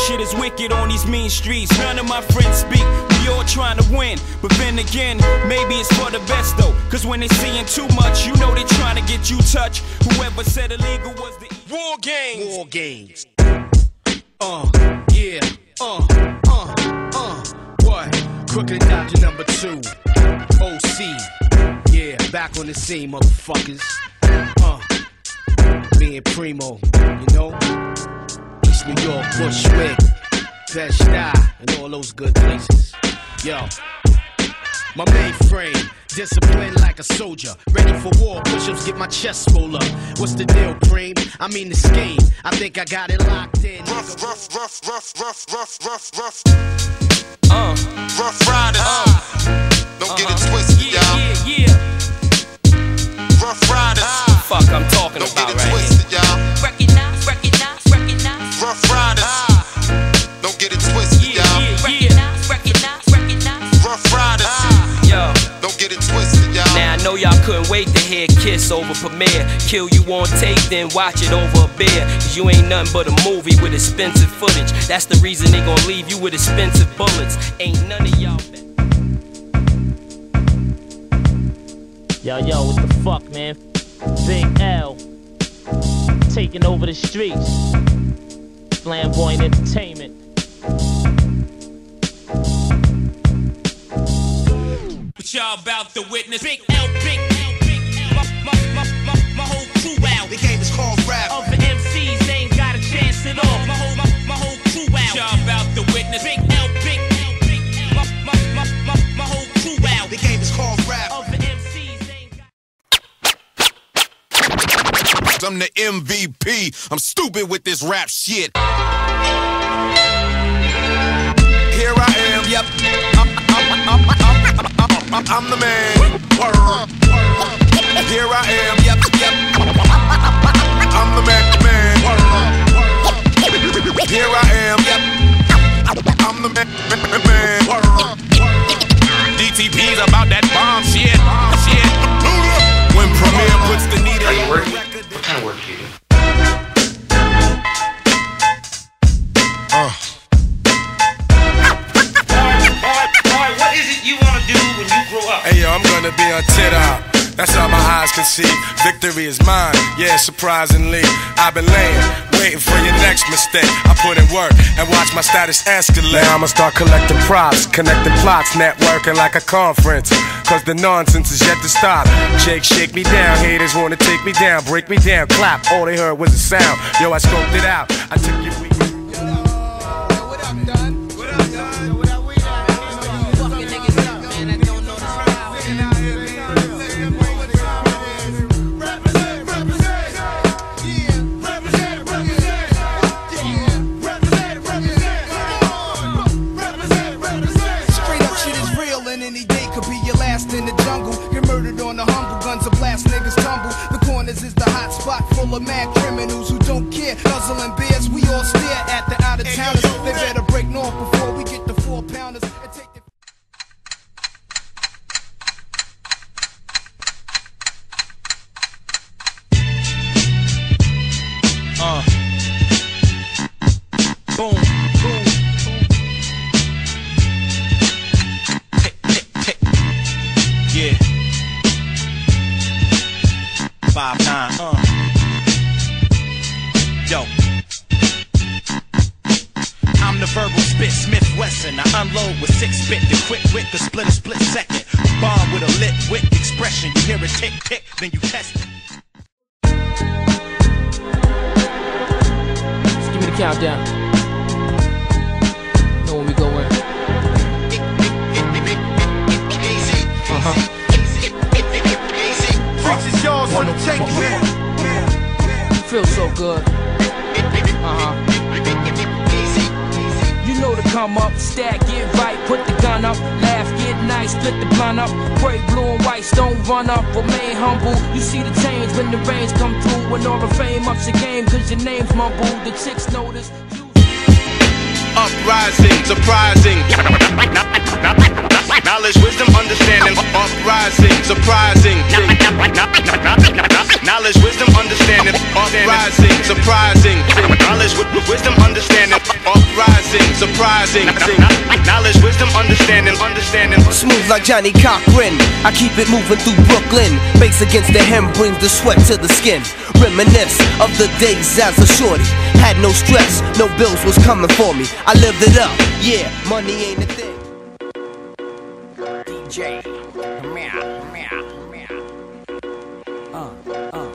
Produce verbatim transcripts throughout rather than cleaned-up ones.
shit is wicked on these mean streets. None of my friends speak, we all trying to win. But then again, maybe it's for the best though. Cause when they seeing too much, you know they trying to get you touched. Whoever said illegal was the War Games. War Games. Uh, yeah, uh, uh, uh, what? Crooked Dodger number two. O C. Yeah, back on the scene, motherfuckers. Uh, me and Primo, you know? East New York, Bushwick, Bed-Stuy, and all those good places. Yo, my mainframe, disciplined like a soldier. Ready for war, push-ups, get my chest roll up. What's the deal, Preem? I mean the scheme. I think I got it locked in. Rough, rough, rough, rough, rough, rough, rough, rough. Uh, rough Riders. Uh, Don't uh-huh. get it twisted, yeah, y'all. Yeah, yeah. Rough Riders. Uh, Fuck, I'm talking Don't about get it right twisted, y'all. Recognize, recognize, recognize. Rough Riders. Don't get it twisted, Yeah, y'all. yeah, yeah. Recognize, recognize, recognize. Rough Riders. Yo. Don't get it twisted, y'all. Now I know y'all couldn't wait to hear Kiss over premiere. Kill you on tape, then watch it over a beer. Cause you ain't nothing but a movie with expensive footage. That's the reason they gon' leave you with expensive bullets. Ain't none of y'all. Yo, yo, what the fuck, man? Big L taking over the streets. Flamboyant Entertainment. What y'all about to witness? Big L, big L, big L. My, my, my, my, my whole crew out. The game is called rap. Other M Cs ain't got a chance at all. My whole, my, my whole crew out. What y'all about to witness? Big L, big L, big L. My, my, my, my, my whole crew out. The game is called rap. Other M Cs ain't got. I'm the M V P. I'm stupid with this rap shit. Here I am, yep. I'm, I'm, I'm, I'm, I'm, I'm, I'm the man. Word. Here I am, yep, yep. I'm the man, man. Word. Here I am, yep. I'm the man, man, man. Word. D T P's about that bomb shit. Shit. When Premier puts the needle on the record. What kind of work do you do? Uh. What is it you want to do when you grow up? Hey yo, I'm gonna be on Twitter. That's all my eyes can see. Victory is mine, yeah, surprisingly. I've been laying, waiting for your next mistake. I put in work and watch my status escalate. Now I'ma start collecting props, connecting plots, networking like a conference. Cause the nonsense is yet to stop. Jake, shake me down, haters wanna take me down, break me down, clap. All they heard was a sound. Yo, I scoped it out. I took your week. In the jungle, get murdered on the humble. Guns are blast, niggas tumble. The corners is the hot spot full of mad criminals who don't care. Nuzzling beers, we all stare at the out of towners. They better break north before we get the four pounders and take the. Uh. Boom. Boom. Yeah. Five nine, uh. Yo. I'm the verbal spit, Smith Wesson. I unload with six bit, the quick wit, the split a split second. Bomb with a lit wit expression. You hear it tick tick, then you test it. Just give me the countdown. Know when we go in. Uh-huh. This is yours for the taking, man. Feels so good. Uh-huh. You know to come up, stack, get right, put the gun up, laugh, get nice, split the blunt up, pray blue and whites, don't run up, remain humble. You see the change when the rains come through, when all the fame ups the game, cause your name's mumble, the chicks notice. Uprising, surprising. Knowledge, wisdom, understanding. Uprising, surprising. Knowledge, wisdom, understanding. Uprising, surprising. Knowledge, wisdom, understanding. Uprising. sing. Knowledge, wisdom, understanding, understanding. Smooth like Johnny Cochran, I keep it moving through Brooklyn. Bass against the hem brings the sweat to the skin. Reminisce of the days as a shorty. Had no stress, no bills was coming for me. I lived it up, yeah, money ain't a thing. D J, meow, meow, meow. Uh, uh.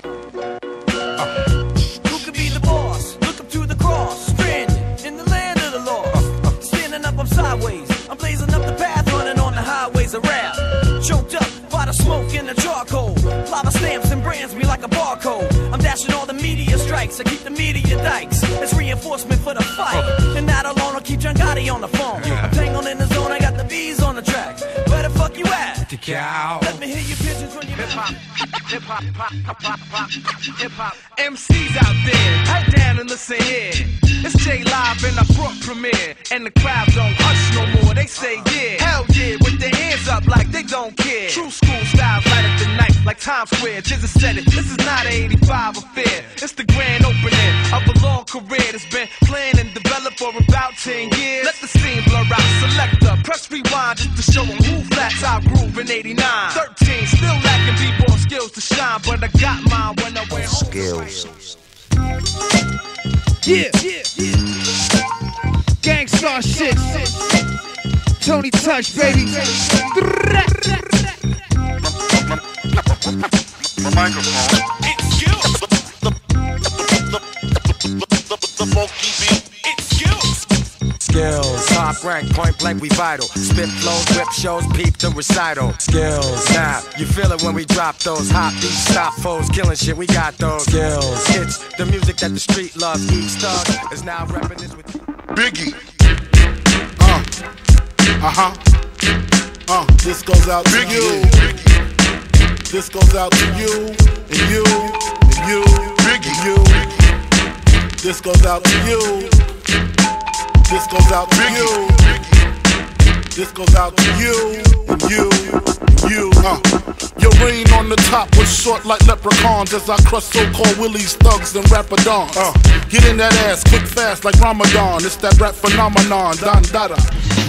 Who could be the boss? Look up to the cross, stranded in the land of the lost. Standing up, I'm sideways. I'm blazing up the path, running on the highways of rap. Choked up by the smoke and the charcoal. Lava stamps and brands me like a barcode. I'm dashing all the media strikes. I keep the media dikes. It's reinforcement for the fight. And that alone will keep John Gotti on the phone. I'm tangled in the zone, I got the bees on the track. Where the fuck you at? The cow. Let me hear your pigeons when you hip hop, hip hop, hip hop, hip hop. M Cs out there, pipe down and listen here. It's J Live and I brought premiere, and the crowd don't hush no more. They say yeah, hell yeah, with their hands up like they don't care. True school styles light up the night like Times Square. Jizza said it. This is not an eighty-five affair. It's the grand opening of a long career that's been planned and developed for about ten years. Let the scene blur out. Selector, press rewind just to show them who flats out groove in eighty-nine. thirteen, still lacking b-ball skills to shine, but I got mine when I went home. Skills. Yeah, yeah, yeah. Gangstar shit. Tony Touch, baby. My microphone. It's skills. The funky beat. It's skills. Skills, top rank, point blank, we vital. Spit flows, whip shows, peep the recital. Skills, now you feel it when we drop those hot beats, stop foes, killing shit. We got those skills. It's the music that the street loves. Each thug is now repping this with Biggie. Uh, uh huh. Uh, this goes out to Biggie. You. This goes out to you and you and you Biggie. And you. This goes out to you. This goes out to you. This goes out to you and you and you. Uh. Your reign on the top was short like leprechauns as I crush so-called willies, thugs, and rapadons. Uh. Get in that ass quick fast like Ramadan. It's that rap phenomenon, Don Dada.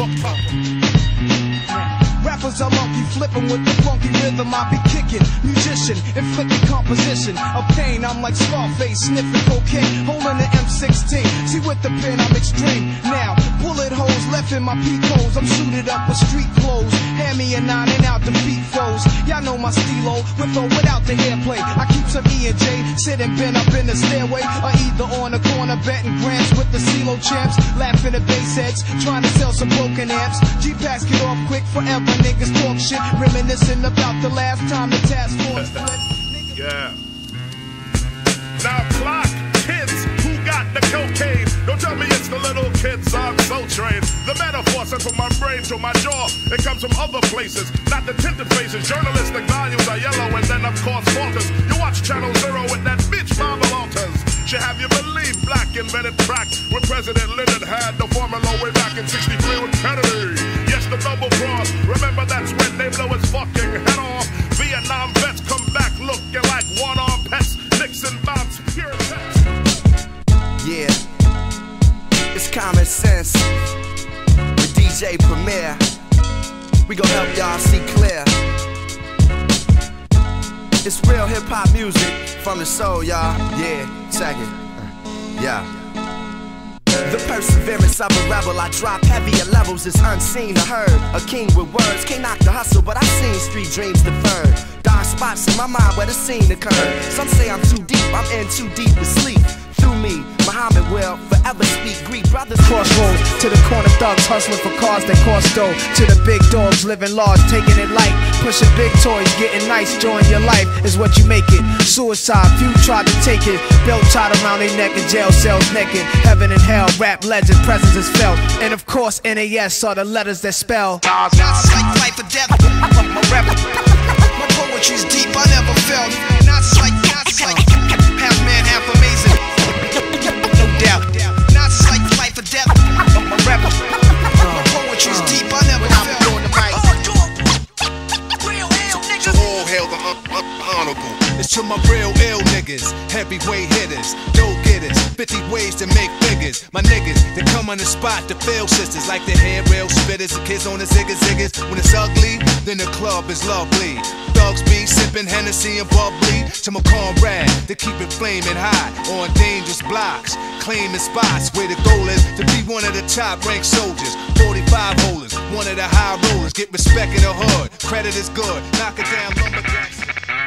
Rappers are monkey flipping with the funky rhythm I be kicking. Musician, inflicting composition of pain. I'm like Scarface, sniffing cocaine, holding an M sixteen. See with the pen I'm extreme. Now, bullet holes left in my peak holes. I'm suited up with street clothes. Hand me a nine and out the beat foes. Y'all know my stilo, with or without the hairplay. I keep some E and J, sitting bent up in the stairway, or either on the corner betting grants with the CeeLo champs. Laughing at bass heads, trying to sell some broken amps. G-Packs get off quick forever. Niggas talk shit, reminiscing about the last time the task force flipped. Yeah. Now clock, kids who got the cocaine. Don't tell me it's the little kids on Soul Train. The metaphor sent from my brain to my jaw. It comes from other places, not the tinted faces. Journalistic values are yellow and then of course falters. You watch Channel Zero with that bitch Marvel Alters. Should have you believe black invented crack when President Lyndon had the formula way back in sixty-three with Kennedy. Yes, the double cross. Remember that's when they blow his fucking head off. Vietnam vets come back looking like one-armed pets. Nixon bombs pure sex. Yeah, it's common sense with D J Premier. We gon' help y'all see clear. It's real hip-hop music from the soul, y'all. Yeah, check it. Yeah. The perseverance of a rebel, I drop heavier levels, it's unseen or heard. A king with words, can't knock the hustle, but I've seen street dreams deferred. Dark spots in my mind where the scene occurred. Some say I'm too deep, I'm in too deep to sleep. Through me, Muhammad will forever speak Greek brothers. Crossroads to the corner thugs hustling for cars that cost dough. To the big dogs living large, taking it light. Pushing big toys, getting nice, join your life is what you make it. Suicide, few tried to take it. Belt tied around their neck in jail cells naked. Heaven and hell, rap legend, presence is felt. And of course N A S are the letters that spell Shots like life or death. My rap, my poetry's deep, I never felt. Knots like, knots like half man, half amazing. No doubt. Knots like life or death. My rap, my poetry's deep, I never felt. All hail the un un honorable. It's to my real ill niggas, heavyweight hitters, go getters. fifty ways to make figures. My niggas, they come on the spot to fail sisters, like the head rail spitters, the kids on the ziggas ziggas. When it's ugly, then the club is lovely. Thugs be sipping Hennessy and bubbly. To my comrade, to keep it flaming hot on dangerous blocks, claiming spots where the goal is to be one of the top ranked soldiers. forty-five holders, one of the high rollers. Get respect in the hood, credit is good. Knock it down, lumberjacks.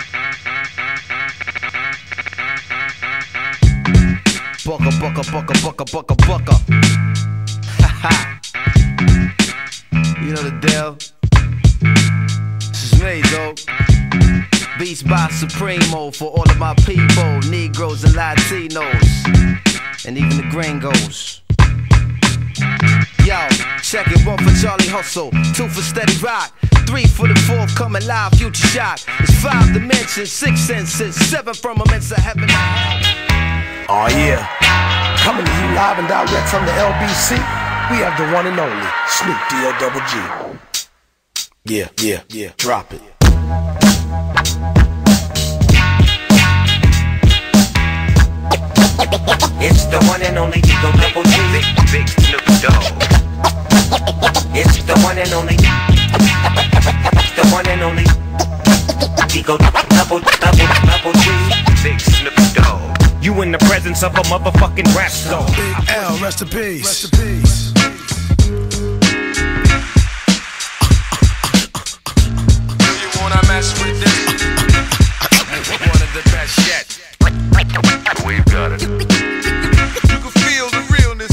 Bucka, bucka, bucka, bucka, bucka, bucka. Haha. You know the deal. This is me, though. Beats by Supremo for all of my people, Negroes and Latinos, and even the gringos. Yo, check it, one for Charlie Hustle, two for Steady Rock, three for the fourth coming live, Future Shock. It's five dimensions, six senses, seven firmaments of heaven and hell. Oh yeah, coming to you live and direct from the L B C. We have the one and only Snoop D O double G. Yeah, yeah, yeah, drop it. It's the one and only D O double G. Big, big Snoop Dogg. It's the one and only. It's the one and only D O double, double, double G. Big Snoop Dogg. You in the presence of a motherfucking rap star. Big L, rest in peace. Rest in peace. Do you wanna mess with this? One of the best yet. We've got it. You can feel the realness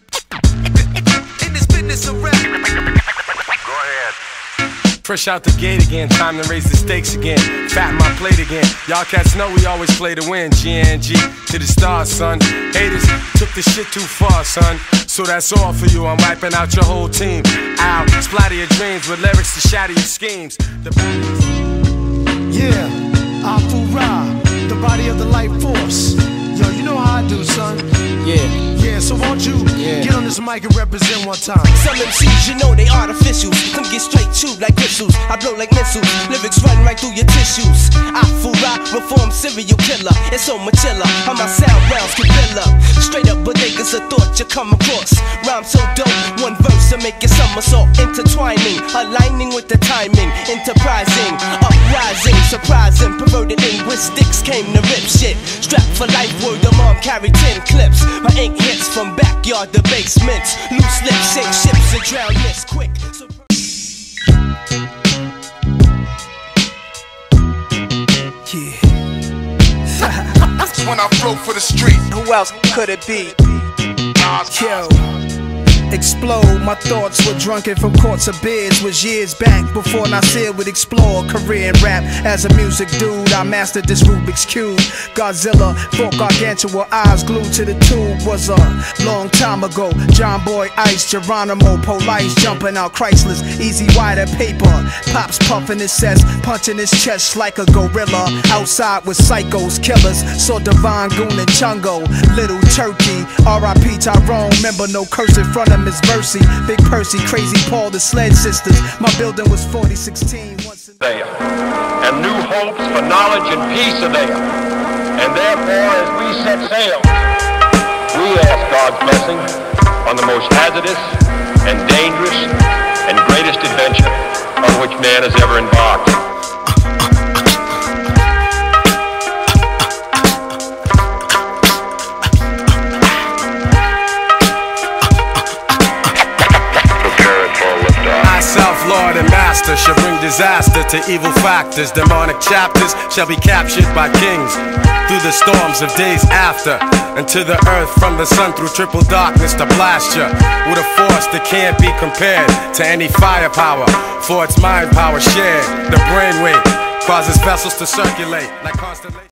in this business of rap. Go ahead. Fresh out the gate again, time to raise the stakes again. Fatten my plate again. Y'all cats know we always play to win. G N G to the stars, son. Haters took the shit too far, son. So that's all for you. I'm wiping out your whole team. Ow, splatter your dreams with lyrics to shatter your schemes. The yeah, Afu-Ra, the body of the life force. Yo, you know how I do, son. Yeah. Yeah, so won't you yeah. get on this mic and represent one time? Some M Cs, you know they artificial. Some get straight chewed like whistles. I blow like missiles. Lyrics run right through your tissues. Afu-Ra, reform serial killer. It's so machilla. How my sound rounds can fill up. Straight up bodegas of thought you come across. Rhyme so dope, one verse to make your somersault. Intertwining, aligning with the timing. Enterprising, uprising, surprising. Perverted linguistics came to rip shit. Strapped for life, word of mom, carry ten clips. My ink hits from backyard to basements. Loose lips, shake ships and drown this quick. So yeah. When I flow for the street. Who else could it be? Yo, explode. My thoughts were drunken from courts of beers. Was years back before Nasir would explore career in rap. As a music dude, I mastered this Rubik's Cube. Godzilla, folk gargantua, eyes glued to the tube. Was a long time ago. John Boy Ice, Geronimo, Police jumping out Chryslers. Easy wider paper. Pops puffing his cess, punching his chest like a gorilla. Outside with psychos, killers. Saw Divine Goon and Chungo. Little Turkey, R I P Tyrone. Remember no curse in front of Miss Mercy, Big Percy, Crazy Paul, the Sled Sisters. My building was forty sixteen. There, and new hopes for knowledge and peace are there. And therefore, as we set sail, we ask God's blessing on the most hazardous and dangerous and greatest adventure on which man has ever embarked. Lord and master shall bring disaster to evil factors. Demonic chapters shall be captured by kings through the storms of days after, and to the earth from the sun through triple darkness to blast ya with a force that can't be compared to any firepower, for its mind power shared. The brainwave causes vessels to circulate like constellations.